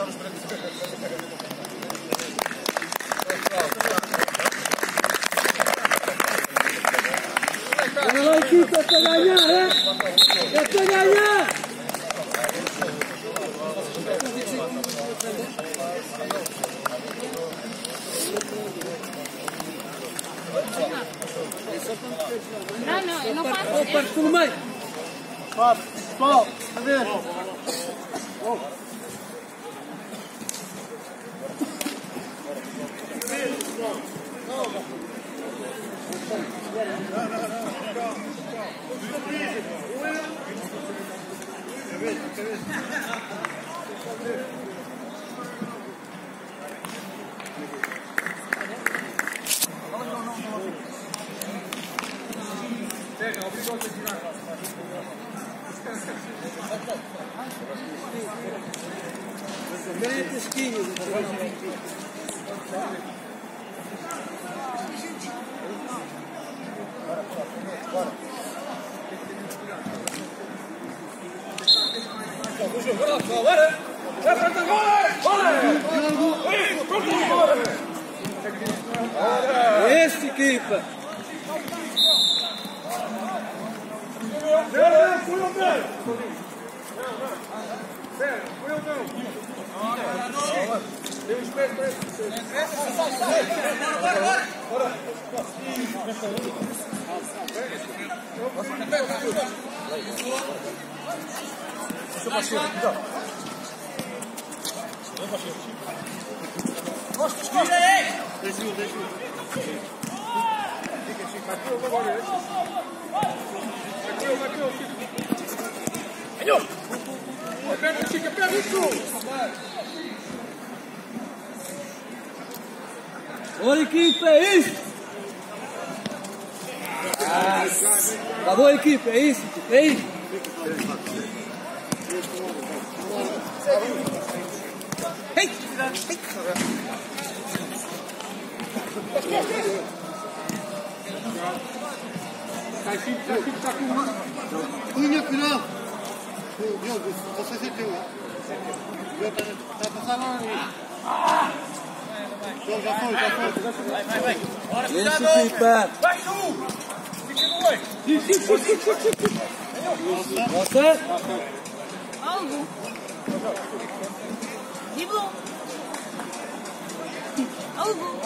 Olha lá, equipa, para ganhar, é? É para ganhar! Não, eu não faço. Ó, parte pelo meio! Passo, pessoal, a ver. Ganha pesquinhas. Esse equipa! Boa equipa, é isso! Tá boa equipa, é isso, é isso! Ei! Cunha, cuidado! Diogo, você sentiu? Está a passar lá ali. Diogo, já foi. Esse equipa! Vai, Ju! Fica no meio! Você? Algo. Digo. Algo.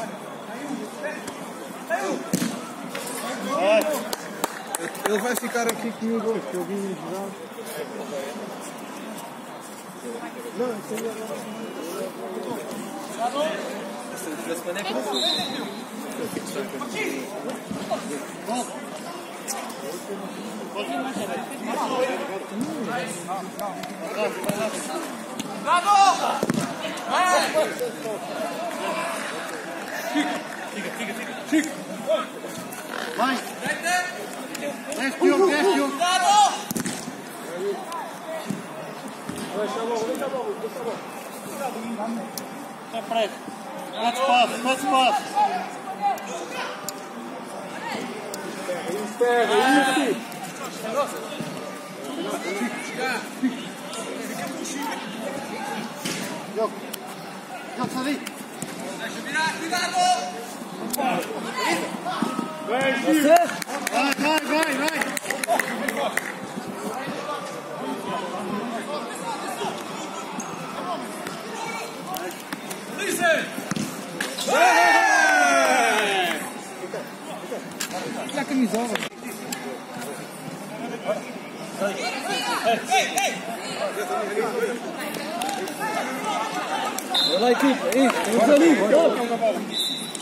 Ele vai ficar aqui comigo hoje, que eu vim jogar. Não, isso aí vai! Desce, Diogo, desce, Diogo! Está preso. Mete espaço, mete espaço. Diogo, Diogo, sai daí. Você? Vai. Olha a camisola. Olha lá, equipa, é isso, estamos ali,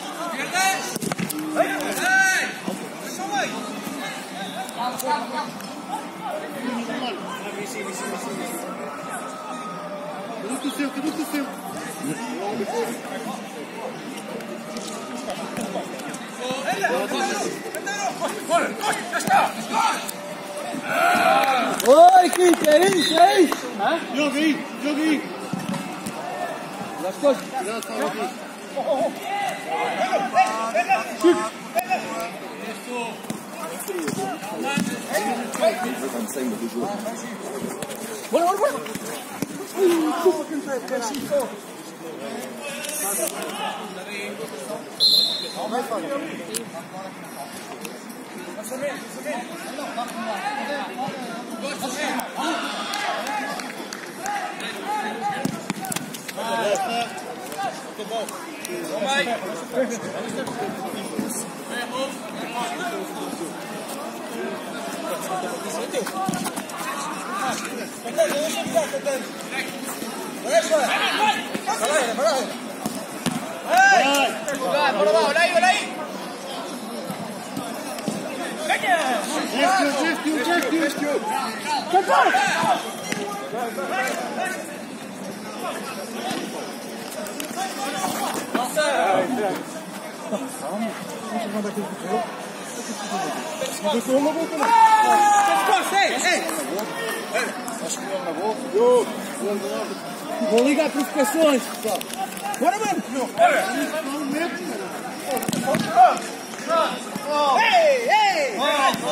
Cadê o seu? Oi, equipa, é isso, é isso! Joga aí! As coisas. Bora! Vou ligar provocações, pessoal. Bora, mano! Ei, ei!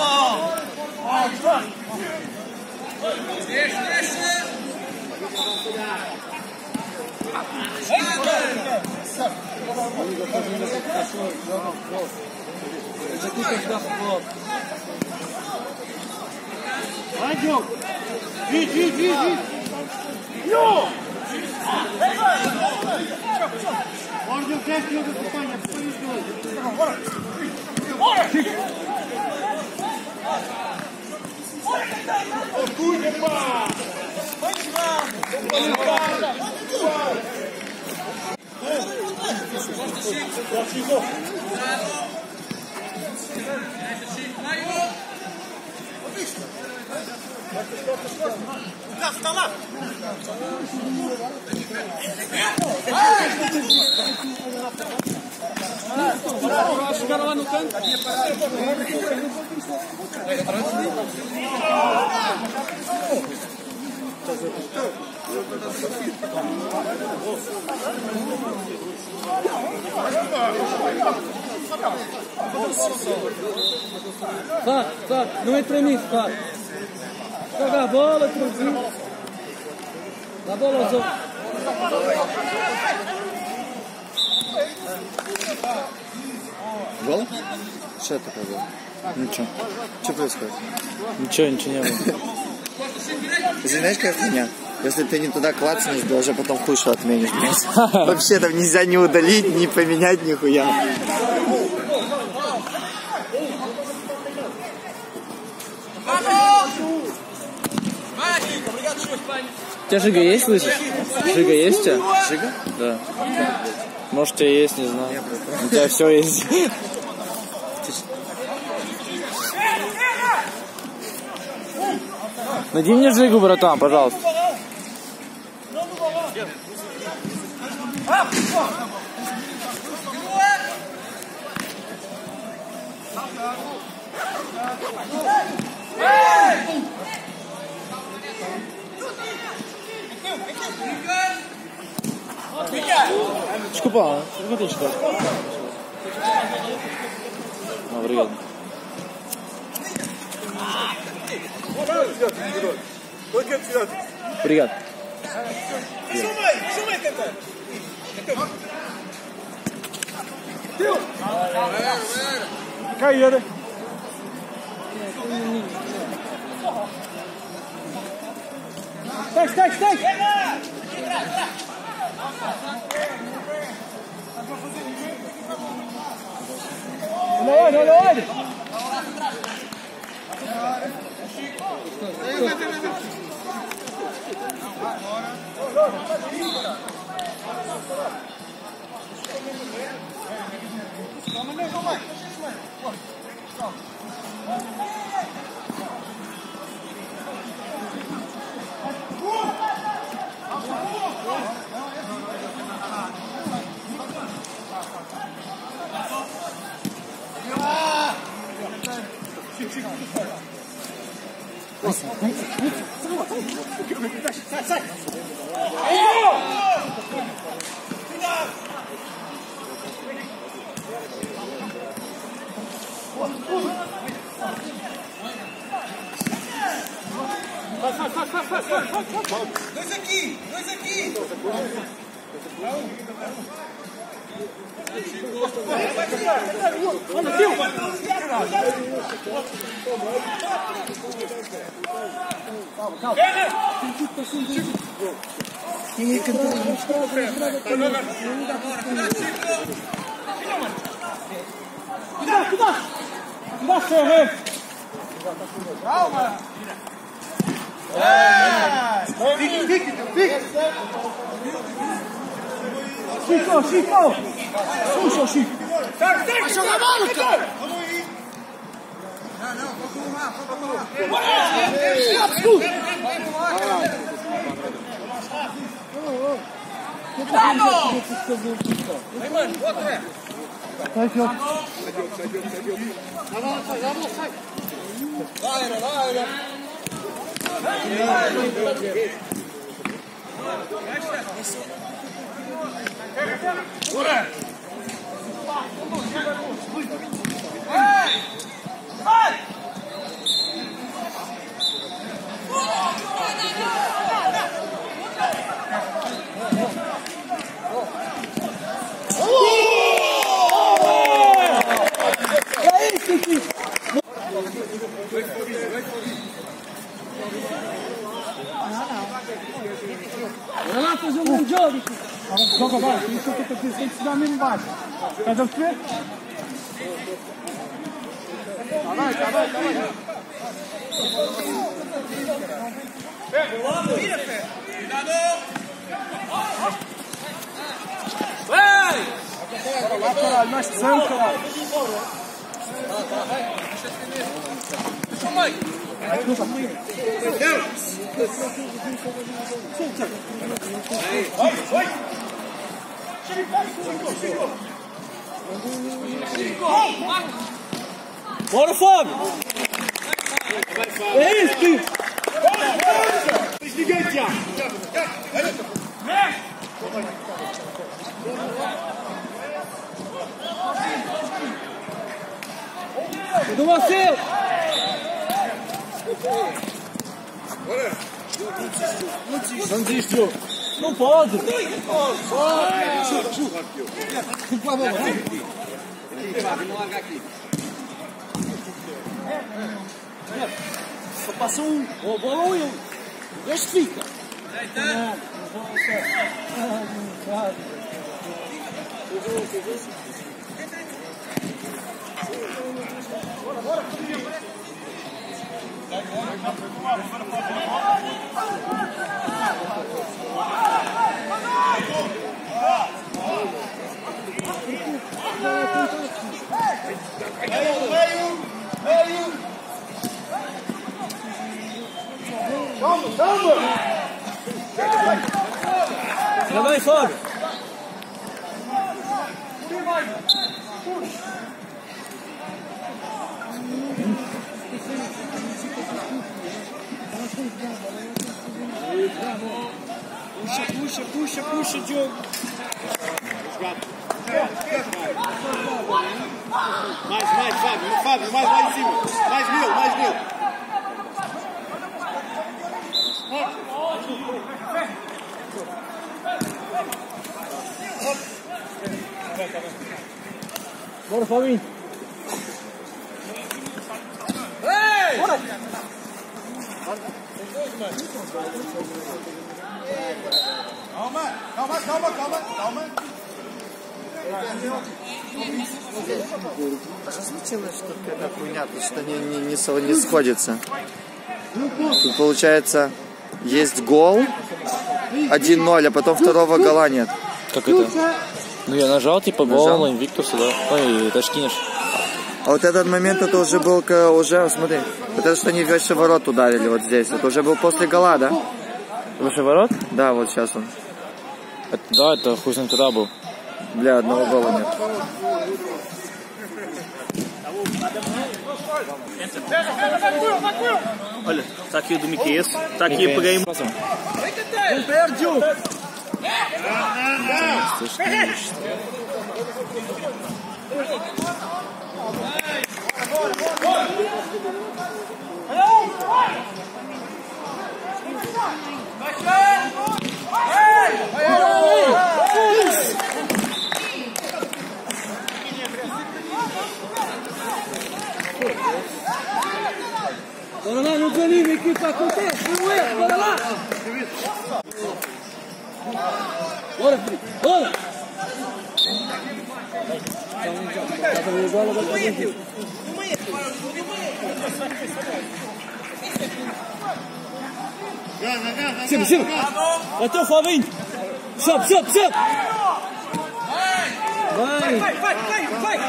Vai, Diogo! Gi! Onde eu quero que eu acompanhe, Tá lá! chegaram lá no canto. Vá, não entra nisso, vá. Joga a bola, tranquilo. Dá a bola aos outros. Гол? Что такое гол? Ничего. Что происходит? Ничего не было. Ты знаешь, как меня? Если ты не туда клацнешь, ты уже потом хуйшу отменишь. Вообще там нельзя ни удалить, ни поменять, нихуя. У тебя Жига есть, слышишь? Жига есть у тебя? Жига? Да. Может, у тебя есть, не знаю. У тебя все есть. Найди мне Жигу, братан, пожалуйста. Desculpa, não tem desculpa. Obrigado. Obrigado. Caída. Stay! Olha! Sai! Dois aqui, dois aqui. Quem é cantor? Calma. Chico, Chico! Puxa, Chico! Vai jogar a bola, cara. Vamos aí. Não, vamos Vem, mano, outro é. Sai, Fio. Vai. Vai lá fazer um grande jogo. Joga baixo, isso que eu tô dizendo, tem que se dar mesmo baixo. Estás a perceber? Vai. Vira, Fé. Cuidado. Bora lá, caralho, mais pressão, caralho. Deixa o Mike. Bora, Fábio! É isso, filho! Desliga, Tiago. Do Marcelo! Não desistiu! Não pode! Só passa um, ou bola ou eu. O resto fica. Já vai fora. Puxa, Diogo. Mais, Fábio, mais lá em cima. Mais mil. Bora, Fabinho. Bora. Calma. Разлетелось только эта хуйня, потому что не сходится. Тут получается, есть гол 1-0, а потом второго гола нет. Как это? Ну я нажал, типа гол, Инвиктус, да. Ой, это ж кинешь. А вот этот момент, это уже был, смотри, вот это, что они выше ворот ударили вот здесь, это уже был после гола, да? Выше ворот? Да, вот сейчас он. Да, это хуй знает когда был. Бля, одного гола нет. Olha, está aqui o do Miquês. Está aqui, peguei. Não perde, Diogo. Bora lá, não desanime, equipa, acontece, não é? Bora lá! Bora, Felipe, bora! Está a ver a bola, vai fazer aqui. Cima, cima! Até o Fabinho! Sobe, sobe, sobe! Vai!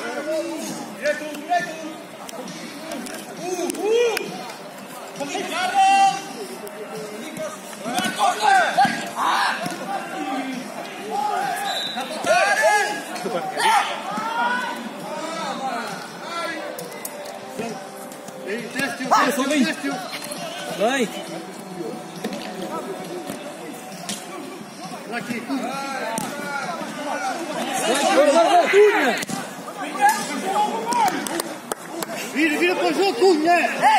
Vai! Vira para o jogo, Cunha!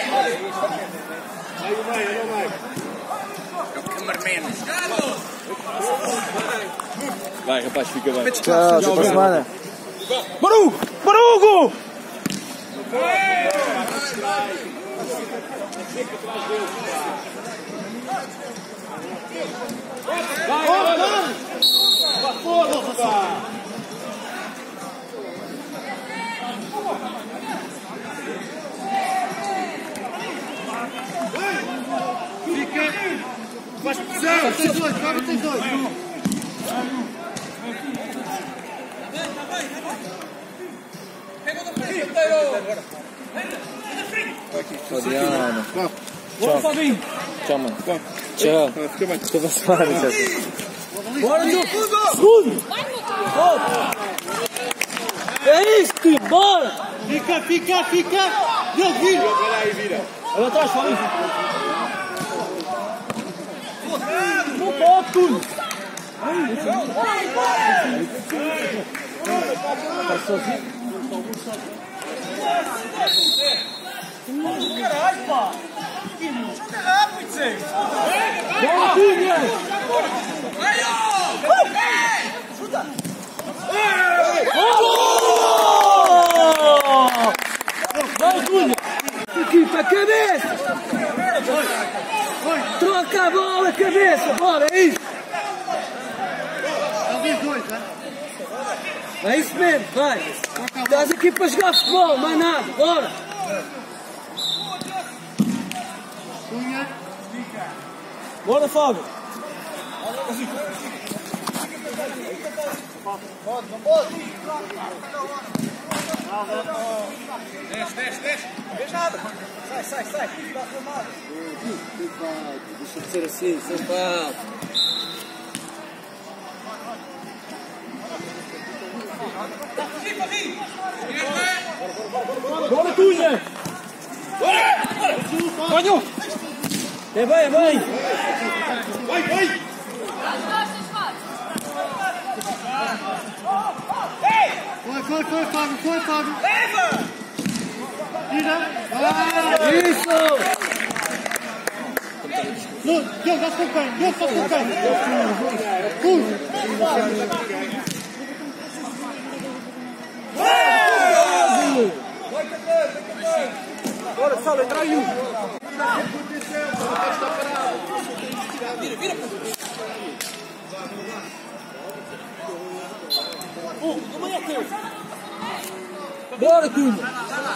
Vai. Vai, rapaz, fica bem. Tchau, até a semana. Barugo! Faz pressão! Tem dois! Adriano. Bora, Fabinho! Tchau, mano. Tchau. Fica bem. Até a semana, tchau. Bora, Diogo! Segundo! É isto, bora! Fica! Deu, vira! Vai lá e vira. Olha atrás, Fabinho! Não pode, tudo! Está sozinho? Caralho, pá! Joga rápido, Zé! Bora, Cunha! Vai, Cunha! Equipa, cabeça! Troca a bola, cabeça! Bora, é isso! É isso mesmo, vai! Estás aqui para jogar futebol, mais nada, bora! Bora, Fábio! Desce! Vês nada! Sai! Está filmado! Deixa de ser assim, sentado! Bora, Cunha! Bora! É bem! Vai! Foi, Fábio! Leva! Tira! Isso! Diogo, já foi Bora, Sala, entra aí! Vira! Amanhã é teu! Bora, Cunha!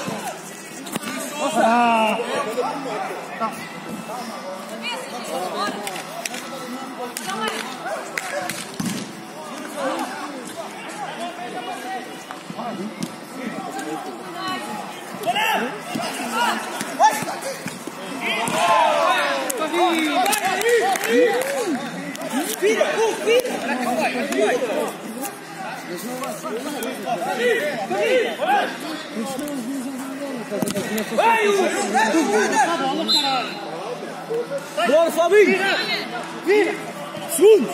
Bora, Fabinho! Vira! Segundo!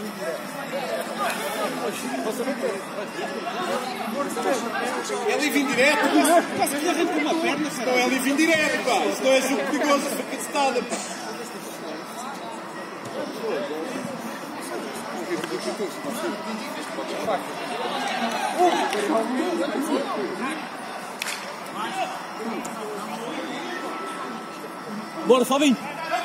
Ele direto, quase que arranca uma perna, se não é livre indireto, pá. Isso não é jogo perigoso, foi cacetada, pá. Bora, Fabinho!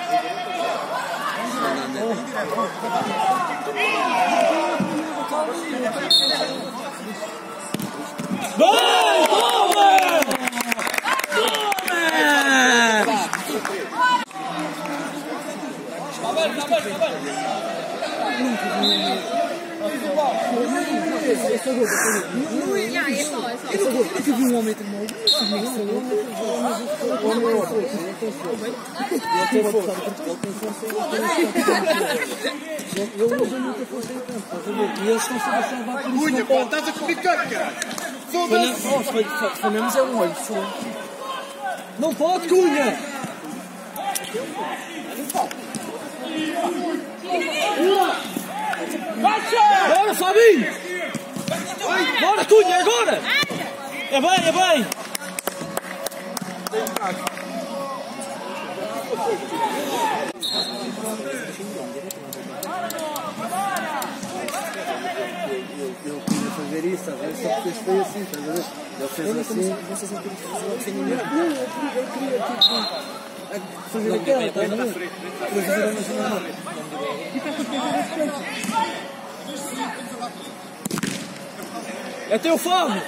Vai, toma! Cunha, pá, estás a complicar, cara. Falhamos é um olho só. Não pode, Cunha! Bora, Fabinho! Bora, Cunha, agora! É bem, é bem! Eu queria fazer isso, às vezes só porque foi assim, estás a ver? Ele fez assim. Vocês não queriam fazer assim nenhum? Não, eu queria tipo. Fazer aquela, estás a ver? Para fazer a nacional. É teu Fábio!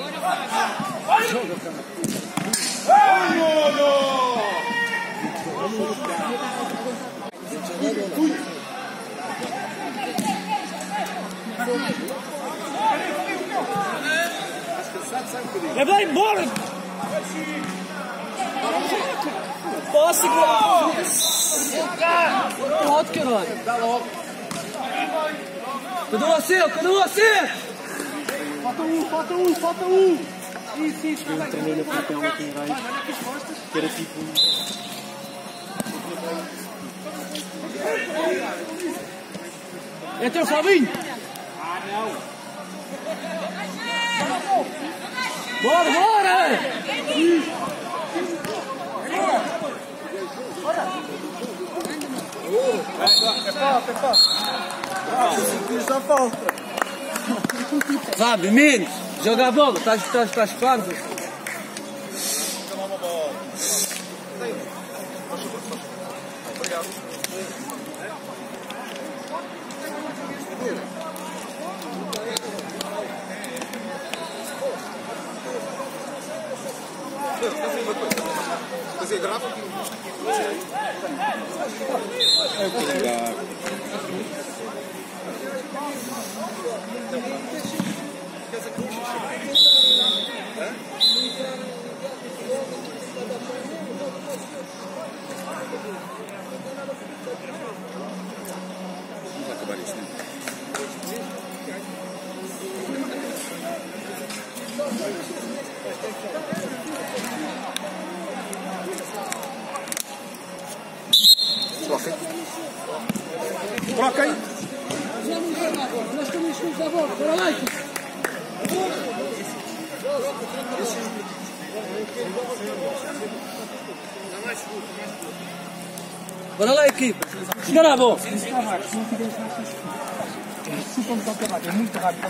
É bem, bora! Posso igual! Pode, caralho! Dá logo! Cadê você? Cadê você? Falta um! Eu treinei na papel aqui em baixo, que era tipo. É teu Fabinho! Bora, bora! Isso dá falta. Fábio, menos! Joga a bola, estás parvo? Fazer grava? Vamos acabar isso, né? Troca aí! Nós estamos juntos a bola, bora lá! Bora lá, equipe! Chegar à bola! É muito rápido.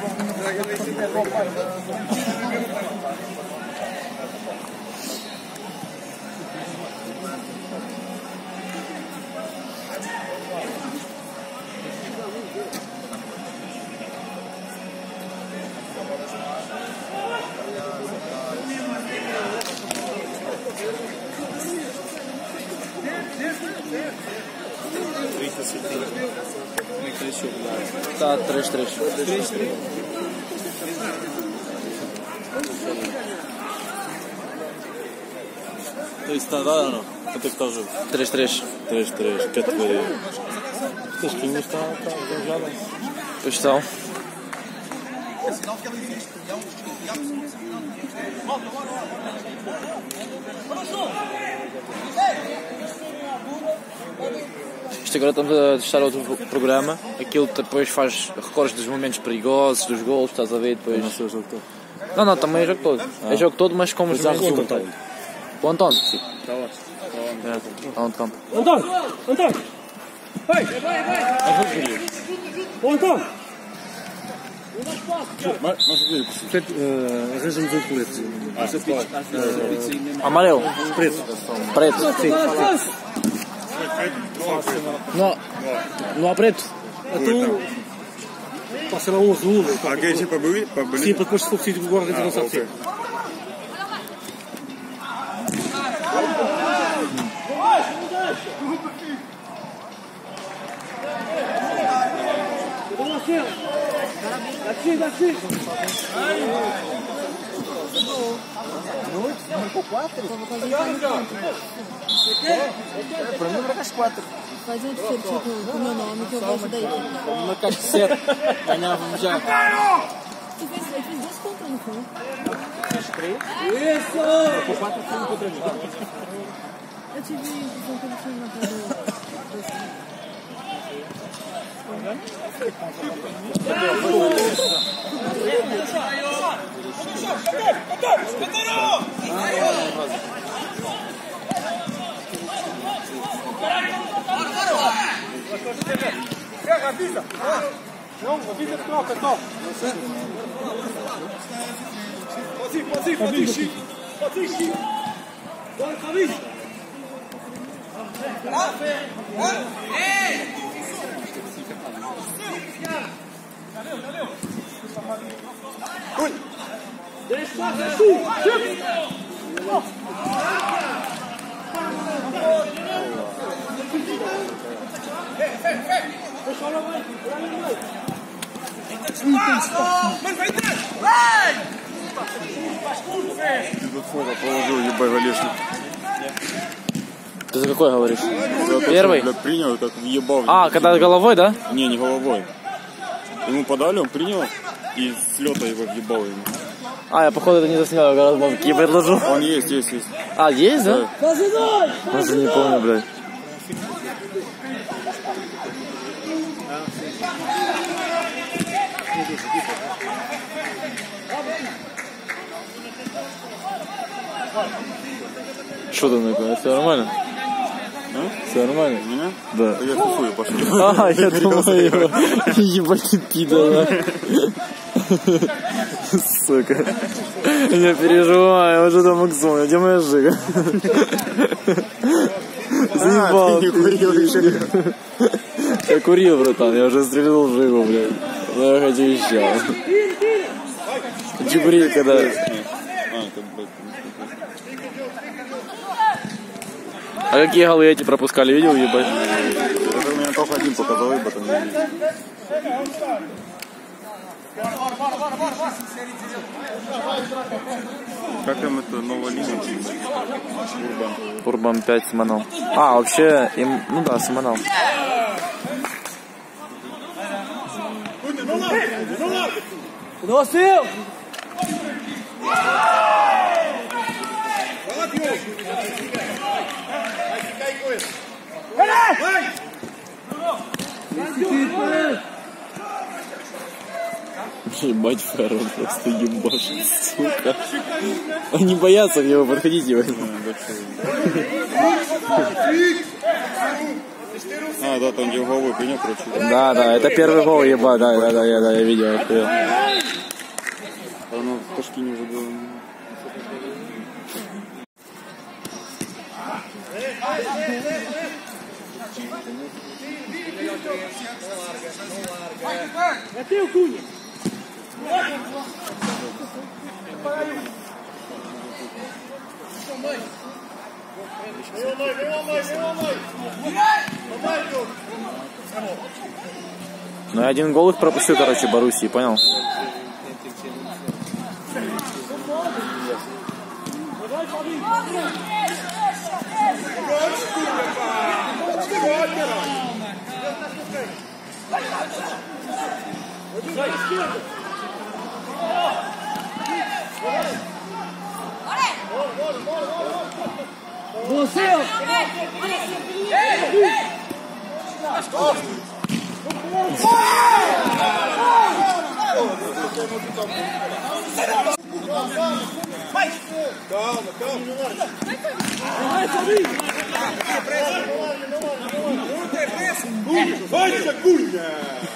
Como é que está esse jogo lá? Está 3-3. 3-3. Isso está a dar ou não? Quanto é que está o jogo? 3-3. 3-3, categoria. Os casquinhos estão já bem. Pois estão. Isto agora estamos a testar outro programa. Aquilo depois faz recordes dos momentos perigosos, dos golos, estás a ver? Depois... Não sei o jogo todo. Não, também é jogo todo. É jogo todo, mas como os mesmos resultados. O António? Sim. Está lá. Está campo. António! Vai! Ô, António! Arranja-nos um colete. Amarelo? Preto. Sim. Não há preto? Então, passa lá um azul. Alguém já para abrir? Sim, para depois se for preciso o guarda não sabe ser. Daqui. Para mim, marcas 4. Faz um desfile com o meu nome que eu gosto daí. Para marcar 7. Ganhávamos já. Tu fez 2 contra, não foi? Isso! Com 4 foi contra mim. Eu tive a impressão que ele tinha matado. Avisa! Não, avisa que troca só! Pode ir, Chico! Bora, Fabrício! Ui! Deixa! Положил, ебай, Валешник. Ты за какой говоришь? Первый? Блядь, принял и так въебал. А, когда головой, да? Не головой. Ему подали, он принял и с лета его въебал ему. А, я походу это не заснял, я гораздо какие предложу. Он есть. А, есть, да? Даже не помню, блядь. Что там такое? Все нормально? А? Все нормально? Меня? Да. Я фуфую пошел. А, я думаю, ебать ты пидор. Сука. Я переживаю, вот это Максон, где моя жига? Заебал. Ты не курил еще. Я курил, братан, я уже стрелял в жигу, блядь. Но я хочу еще. Хочу курить, когда... А какие голы эти пропускали, видел, ебать? Это у меня только один показал, ебать. Как там это новая линия? Урбан 5 Симонов. А, вообще, им, ну да, Симонов. Носил! Ебать, Ферро просто ебашит, сука. Они боятся к нему подходить его. А, да, там где головой принял, короче. Да, это первый гол, ебать, да, я видел. Оно в Ташкине уже было. Meteu, Cunha! Ну я один гол их пропустил, короче, Боруссии, понял? Você! Calma, calma. Vai, Jacunha!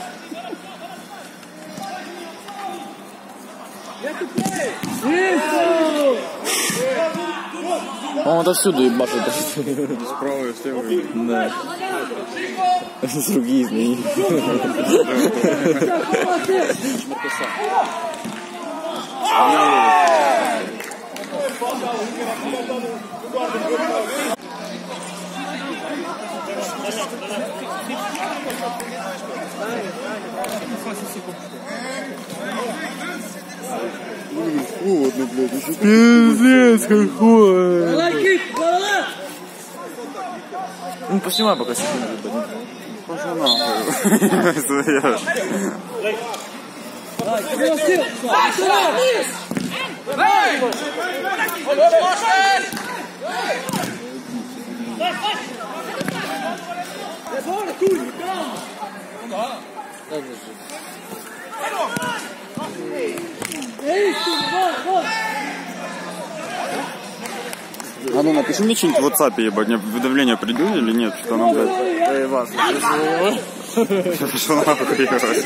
Он отовсюду ебашит. Справа и слева. Да. С руки измени. Холодно, блядь, еще пиздец какой. Ну, поснимай пока секунду, ебать. Пошел нахуй. А ну напиши мне что-нибудь в WhatsApp, ебать, мне уведомление придет или нет, что нам дать? Эй, вас, Пошел нахуй, ебать.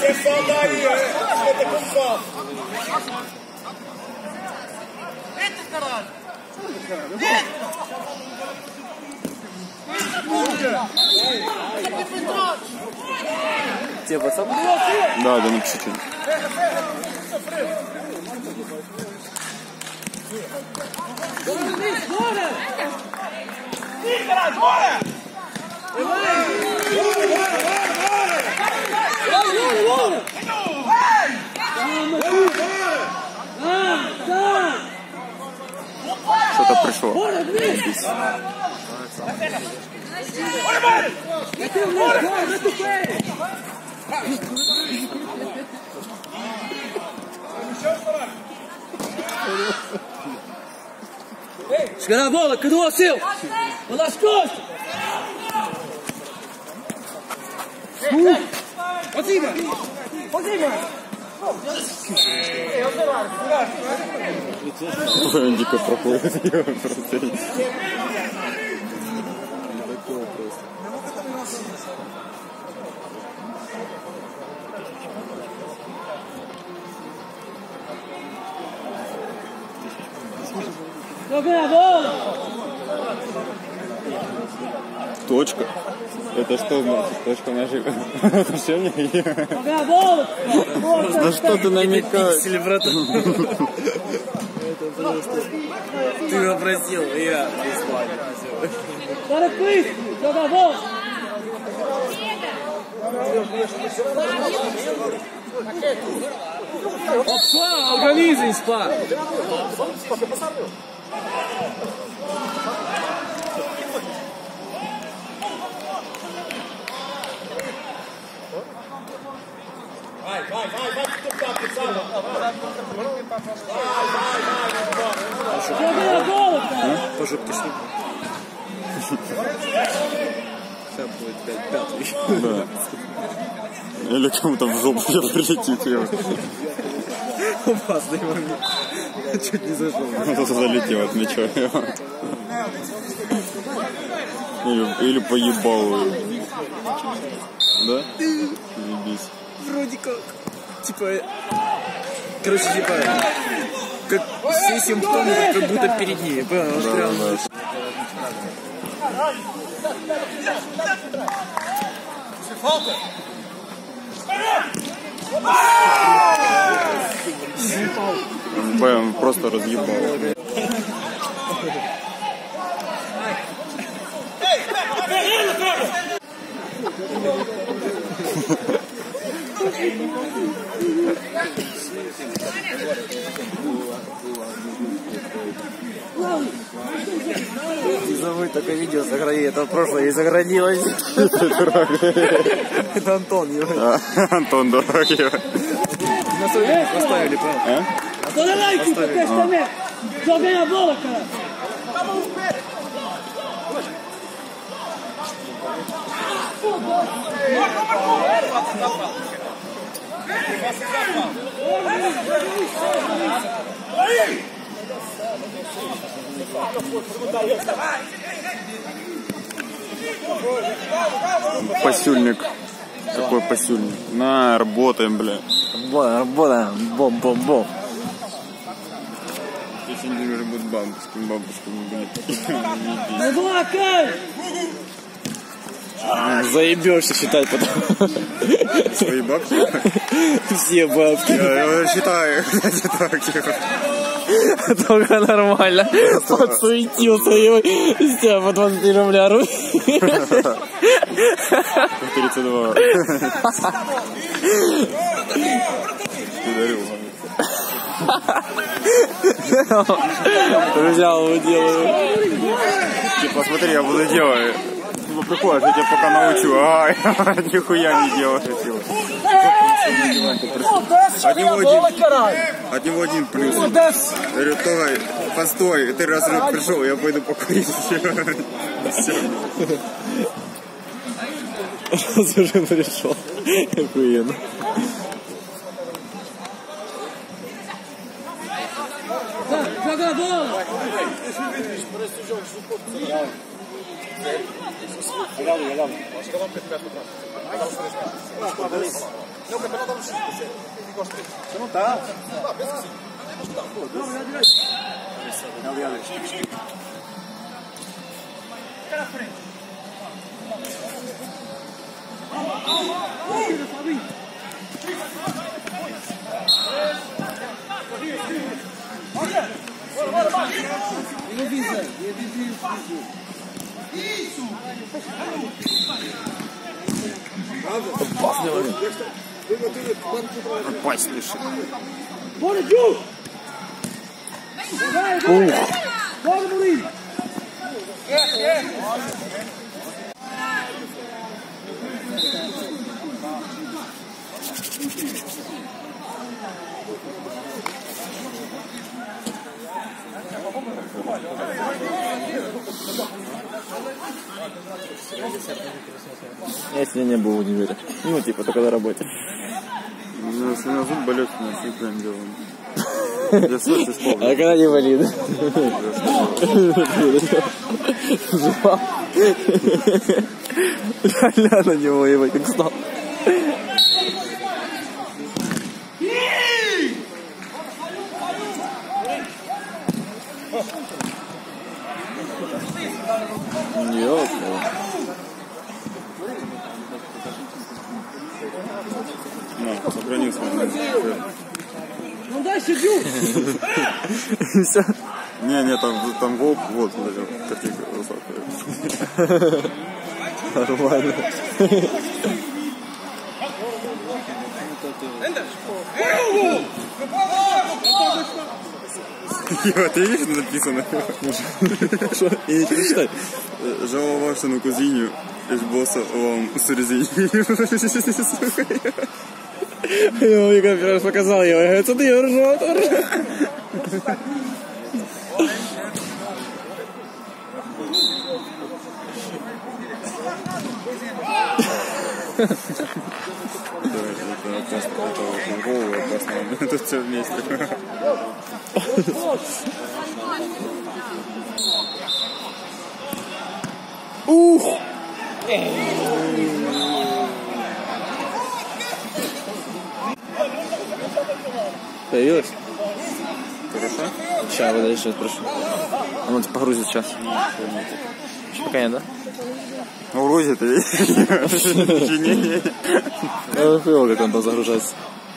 тебе WhatsApp? Да, напиши что-нибудь. Что-то пришло. Chegar a bola, cadê o seu? Olha as costas! Acima! Дико проходит. Joga a bola! Точка. Это что значит? Точка наших отношений? Joga a bola! На что ты намекаешь? Это просто... Ты попросил, и я прислал. Para com isso! Joga a bola! Ó pessoal, organizem-se, pá! Joga a bola, cara! По жопке шли. Сейчас будет 5-5. Да. Или кому-то в жопу сейчас прилетит. Опасный момент. Чуть не зашел. Кто-то залетел от мяча. Или поебал его. Да? Заебись. Вроде как. Типа... Короче, типа... Как все симптомы как будто перед ней. Понял? Да, Прям... да. Бэм просто разъебал. Не забудь такое видео сохрани. Это прошлое и сохранилось. Это Антон. Антон, дурак его. На свой поставили, правда? Olha lá, equipa, que esta merda! Joguem a bola, cara! Пасюльник. Какой пасюльник? На, работаем, бля. Работаем. Бом-бом-бом. Если не уже будет бабушками, блядь. Заебешься считать потом. Свои бабки? Все бабки. Я считаю, кстати, так, тихо. Только нормально. Подсуетился его. Из тебя по 20 рубля рубль. 32. Взял его, делаю. Типа, смотри, я буду делать. Типа, приходишь, я тебя пока научу. Ай, нихуя не делаешь. От него один плюс. Говорю, Той, постой, ты раз пришел, я пойду покурить. Все. Раз уже пришел. Охуенно. Joga a bola! Você não tá? Попасть лишь. Bora, Ju! Bora, Murilo! Я сегодня не был в универе. Ну, типа, только на работе. У меня зуб болит, мы прям делаем. Я слышу, вспомнил. А когда не болит? Жива. Ля на него, ебать, как стал. Ёпта. На, сохранился. Não deixa, Ju! Все. Не, там волк, вот, картинка высокая. Нормально. Ты видишь, что написано? Я не читаю. Жало вашу кузиню, із боса вам сурзинь. Мне первый раз показал его. Я говорю, это ты ржет. Это голову опасно. Тут все вместе. Ух! Появилась? Хорошо? Сейчас, подожди, сейчас прошу. А ну погрузит сейчас. Еще пока нет, да? Ну, вроде ты. Не. Ну, хуёво, как он там загружается.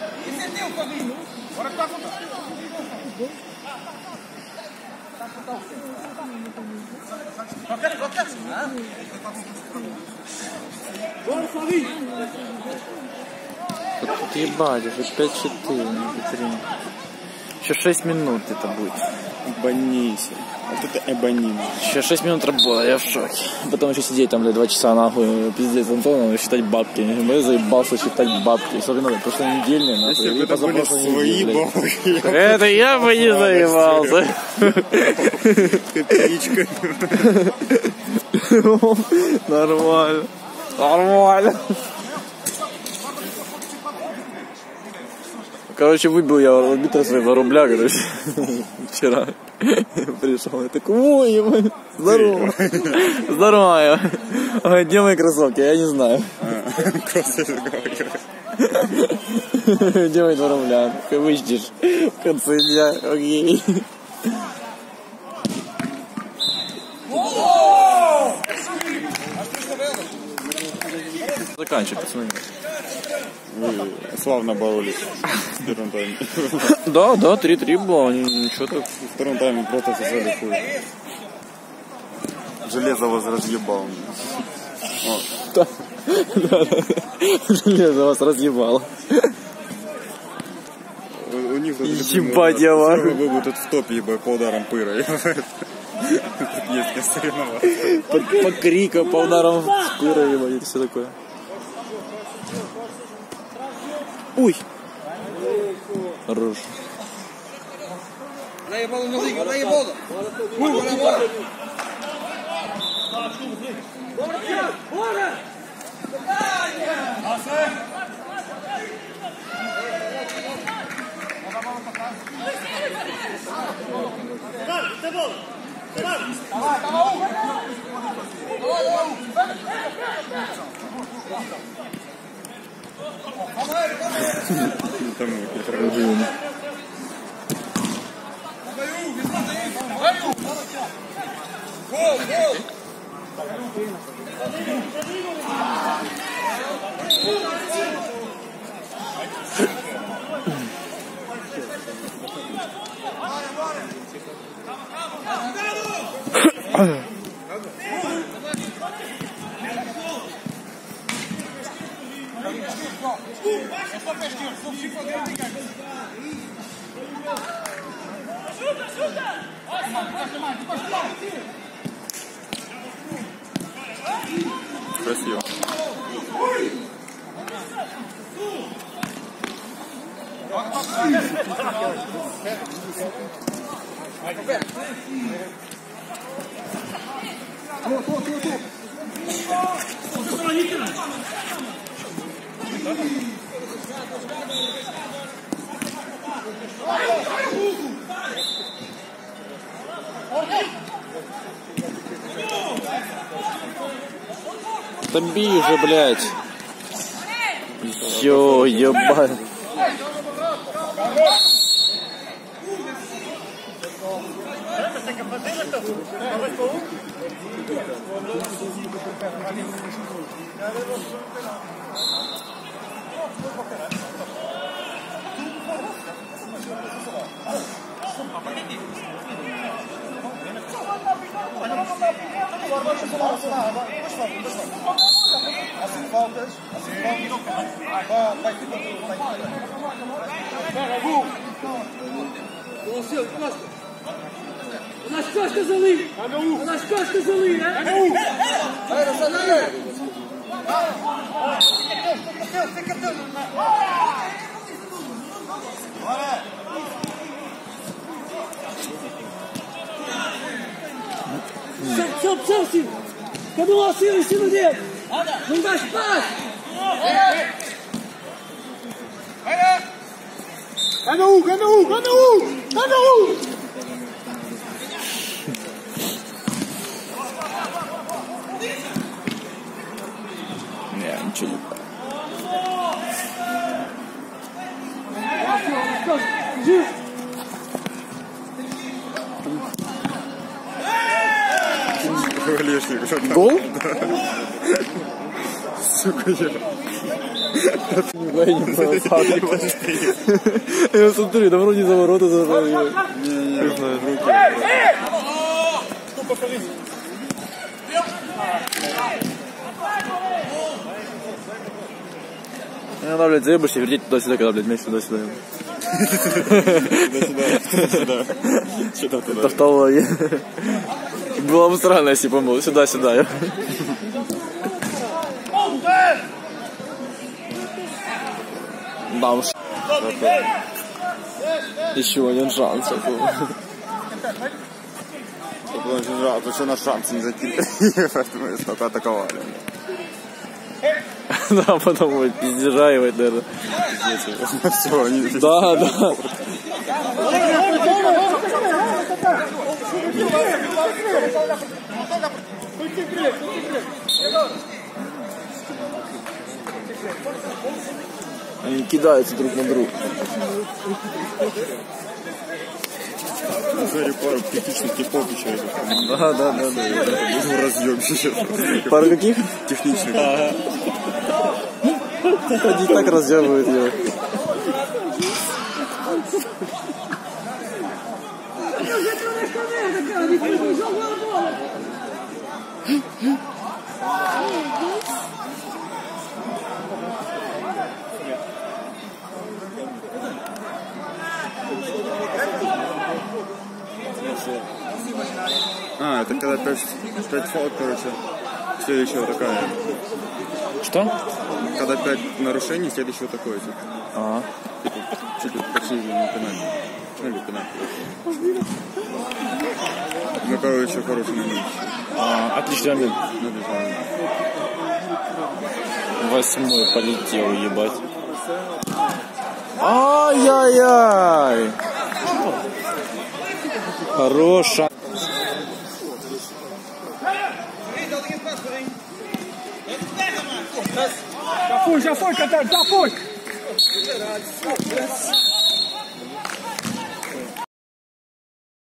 Тут ебать, уже 5-4, не 3. Еще 6 минут это будет. Эбонись. Вот это эбоним. Еще 6 минут работы, я в шоке. Потом еще сидеть там, 2 часа нахуй, пиздец, Антоном, и считать бабки. Я заебался считать бабки. Особенно прошлонедельные, нахуй. Если бы это были свои бабки. Это я бы не заебался. Копеечка. Нормально. Нормально. Короче, выбил я арбитра своего рубля, короче, вчера. Пришел, я такой, ой, здорово. Здорово. Ой, где мои кроссовки? Я не знаю. Где мои 2 рубля? Ты вычтешь в конце дня, окей. Заканчивай, пацаны. Вы славно боролись в первом тайме. Да, 3-3 было, ничего так. В втором тайме просто сосали хуй. Железо вас разъебал. Да. Железо вас разъебало. У них ебать я вас. вы будут в топе, ебать, по ударам пыра. Есть не соревноваться. По крикам, по ударам пыра, ебать, и все такое. Ой! Хорош. Дай bola no liga, дай bola. Bora, bora. Bora! Красиво. Да бей же, блядь. Ё, ебать. Nas costas ali! Nas costas ali, né? Sobe, Silvio! Cadê o auxílio em cima dele? Não dá espaço! Ganha um! Не, ничего не так. Гол? Сука, я не понял. Я смотрю, да вроде за ворота забрал. Не знаю, руки. Иногда, блядь, заебаешься вертеть туда-сюда, когда, блядь, мяч туда-сюда. Туда-сюда. Что-то туда. Тавтология. Было бы странно, если бы он был сюда-сюда. Да уж. Еще один шанс. Вообще на шанс не закинули. Поэтому столько атаковали. Да, потом будет пиздежаивать, наверное. Все, они... Да, да. Они кидаются друг на друга. Смотри, пару техничных типов еще. Да. Ну, разъем сейчас. Пару каких? Техничных. Они так разъебывают его. А, это когда 5 фол, короче, следующего такая. Что? Когда 5 нарушений, следующего такое, типа. Ага. Типа, чуть ли почти на пенальти. Ну, или пенальти. Ну, короче, хороший момент. Отличный момент. Ну, бежал. 8-й полетел, ебать. Ай-яй-яй. Хороша. Já foi, Catar, já foi!